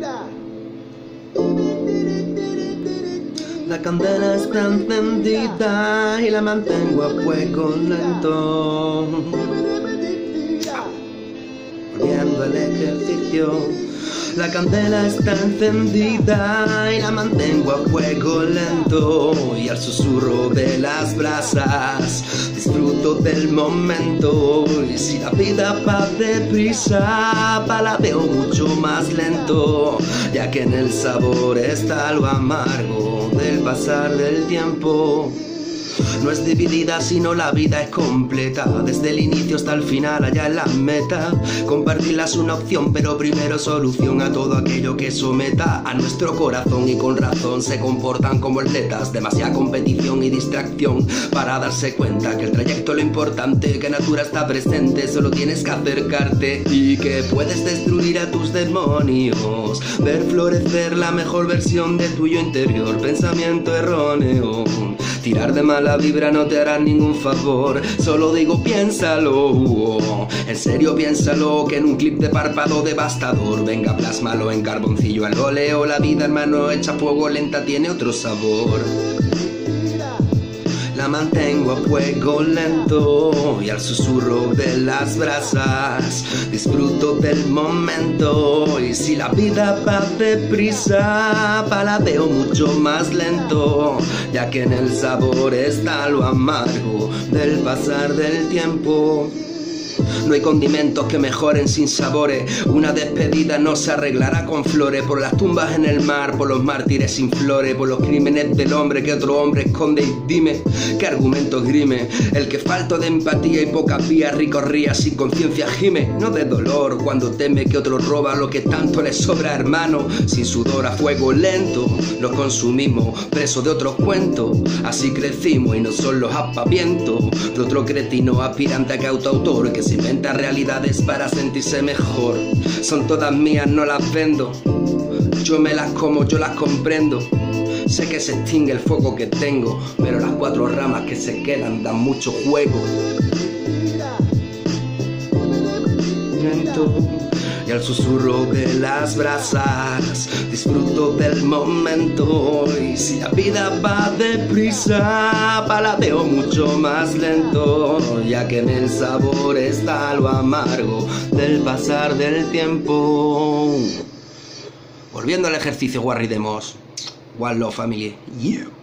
La candela está encendida y la mantengo a fuego lento, volviendo al ejercicio. La candela está encendida y la mantengo a fuego lento, y al susurro de las brasas disfruto del momento. Y si la vida va deprisa, la veo mucho más lento, ya que en el sabor está lo amargo del pasar del tiempo. No es dividida, sino la vida es completa, desde el inicio hasta el final, allá en la meta. Compartirla es una opción, pero primero solución a todo aquello que someta a nuestro corazón, y con razón se comportan como atletas. Demasiada competición y distracción para darse cuenta que el trayecto es lo importante, que natura está presente, solo tienes que acercarte y que puedes destruir a tus demonios, ver florecer la mejor versión de tu yo interior. Pensamiento erróneo, tirar de mala vibra no te hará ningún favor. Solo digo piénsalo, en serio piénsalo, que en un clip de párpado devastador, venga plásmalo en carboncillo al óleo. La vida, hermano, hecha a fuego lenta tiene otro sabor. La mantengo a fuego lento y al susurro de las brasas disfruto del momento. Y si la vida va deprisa, la veo mucho más lento, ya que en el sabor está lo amargo del pasar del tiempo. No hay condimentos que mejoren sin sabores. Una despedida no se arreglará con flores. Por las tumbas en el mar, por los mártires sin flores, por los crímenes del hombre que otro hombre esconde. Y dime, ¿qué argumento grime? El que falto de empatía y pocas vías recorría sin conciencia gime. No de dolor cuando teme que otro roba lo que tanto le sobra, hermano. Sin sudor a fuego lento los consumimos, presos de otros cuentos. Así crecimos y no son los aspavientos de otro cretino aspirante a cantautor que se inventa realidades para sentirse mejor. Son todas mías, no las vendo, yo me las como, yo las comprendo. Sé que se extingue el fuego que tengo, pero las cuatro ramas que se quedan dan mucho juego. Y al susurro de las brasas disfruto del momento. Y si la vida va deprisa, la veo mucho más lento, ya que en el sabor está lo amargo del pasar del tiempo. Volviendo al ejercicio, Warry Demos. One Love Family. Yeah.